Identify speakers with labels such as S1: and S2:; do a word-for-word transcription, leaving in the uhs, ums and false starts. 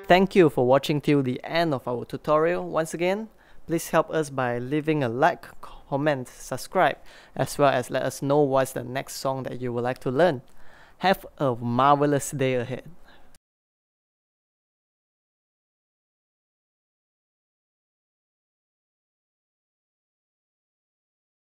S1: Thank you for watching till the end of our tutorial. Once again, please help us by leaving a like, comment, subscribe, as well as let us know what's the next song that you would like to learn. Have a marvelous day ahead.